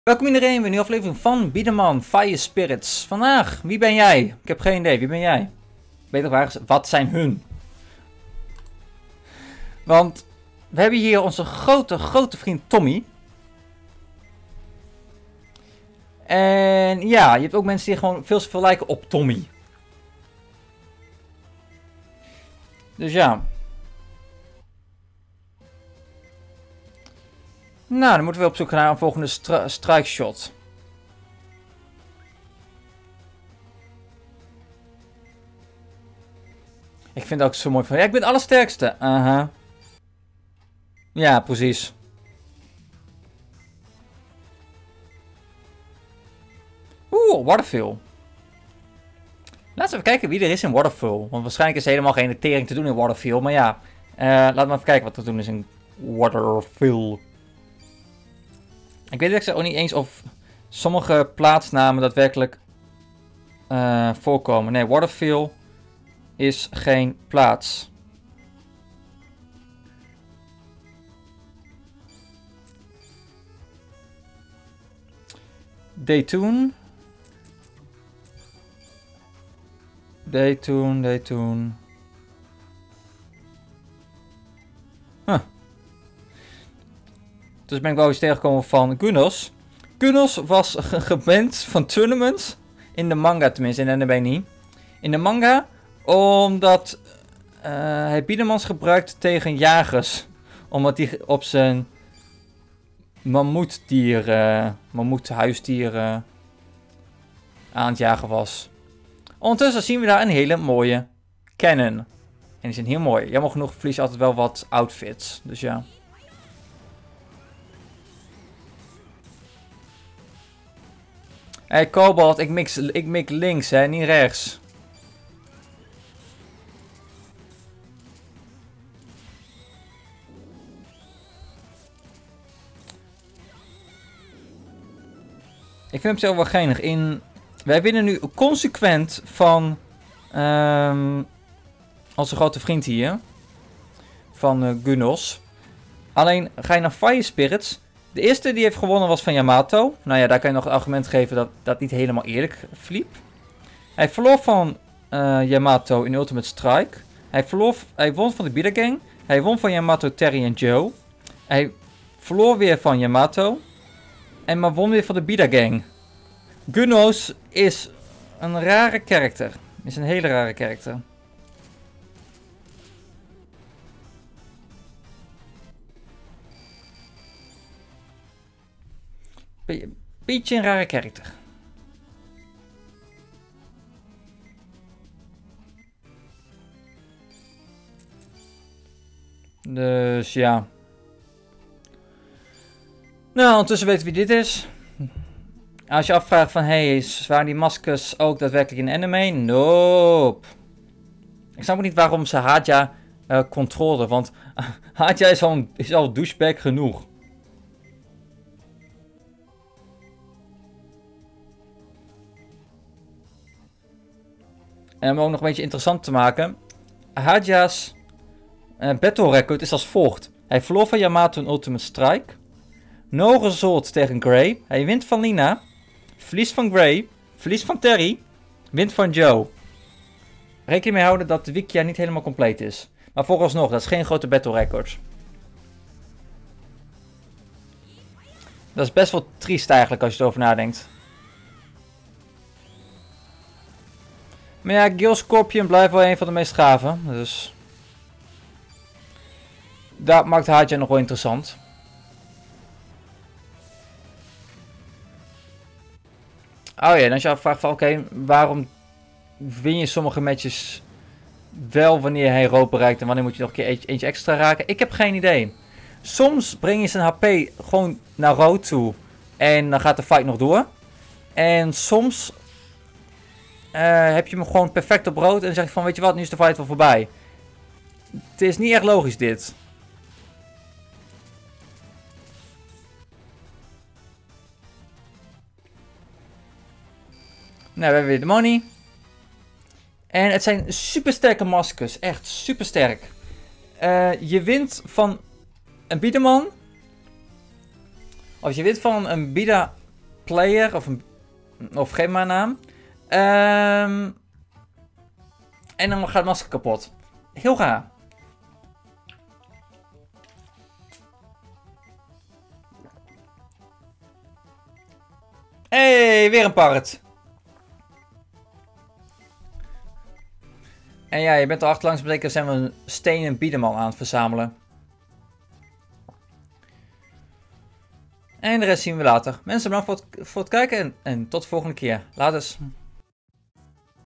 Welkom iedereen bij een nieuwe aflevering van Biederman Fire Spirits. Vandaag, wie ben jij? Ik heb geen idee, wie ben jij? Beter vraag is, wat zijn hun? Want we hebben hier onze grote vriend Tommy. En ja, je hebt ook mensen die gewoon veel te veel lijken op Tommy. Dus ja. Nou, dan moeten we op zoek gaan naar een volgende strike shot. Ik vind het ook zo mooi van, ja, ik ben het allersterkste. Aha. Ja, precies. Oeh, Waterfill. Laten we even kijken wie er is in Waterfill. Want waarschijnlijk is er helemaal geen tering te doen in Waterfill. Maar ja, laten we even kijken wat er te doen is in Waterfill. Ik weet ook niet eens of sommige plaatsnamen daadwerkelijk voorkomen. Nee, Waterfill is geen plaats. Dayton. Huh. Dus ben ik wel eens tegengekomen van Gunos. Gunos was geband van tournaments. In de manga tenminste, in de anime niet. In de manga, omdat hij Biedermans gebruikte tegen jagers. Omdat hij op zijn mammoethuisdier aan het jagen was. Ondertussen zien we daar een hele mooie cannon. En die zijn heel mooi. Jammer genoeg verlies je altijd wel wat outfits. Dus ja. Hey Cobalt, ik mik links, hè, niet rechts. Ik vind hem zelf wel geinig. Wij winnen nu consequent van onze grote vriend hier. Van Gunos. Alleen ga je naar Fire Spirits. De eerste die heeft gewonnen was van Yamato. Nou ja, daar kan je nog het argument geven dat dat niet helemaal eerlijk verliep. Hij verloor van Yamato in Ultimate Strike. Hij won van de Bieder Gang. Hij won van Yamato, Terry en Joe. Hij verloor weer van Yamato. Maar won weer van de Bieder Gang. Gunos is een rare karakter. Is een hele rare karakter. Beetje een rare karakter. Dus ja. Nou, ondertussen weten wie dit is. Als je afvraagt van, hey, waren die maskers ook daadwerkelijk in anime? Nope. Ik snap ook niet waarom ze Hadja controleren, want Hadja is al douchebag genoeg. En om ook nog een beetje interessant te maken. Hadja's battle record is als volgt. Hij verloor van Yamato in Ultimate Strike. No result tegen Gray. Hij wint van Lina. Verliest van Gray. Verliest van Terry. Wint van Joe. Rekening mee houden dat de Wikia niet helemaal compleet is. Maar vooralsnog, dat is geen grote battle record. Dat is best wel triest eigenlijk als je erover nadenkt. Maar ja, Gil Scorpion blijft wel een van de meest gave. Dus dat maakt Hadja nog wel interessant. Oh ja, en als je afvraagt van oké, waarom win je sommige matches wel wanneer hij rood bereikt en wanneer moet je nog een keer eentje extra raken? Ik heb geen idee. Soms breng je zijn HP gewoon naar rood toe en dan gaat de fight nog door. En soms heb je hem gewoon perfect op rood en dan zeg je van weet je wat, nu is de fight wel voorbij. Het is niet echt logisch dit. Nou, we hebben weer de money. En het zijn super sterke maskers. Echt super sterk. Je wint van een Biederman. Als je wint van een player of geef maar een naam. En dan gaat het masker kapot. Heel raar. Hey, weer een parrot. En ja, je bent er achterlangs, betekent zijn we een stenen biederman aan het verzamelen. En de rest zien we later. Mensen, bedankt voor het kijken en tot de volgende keer. Later.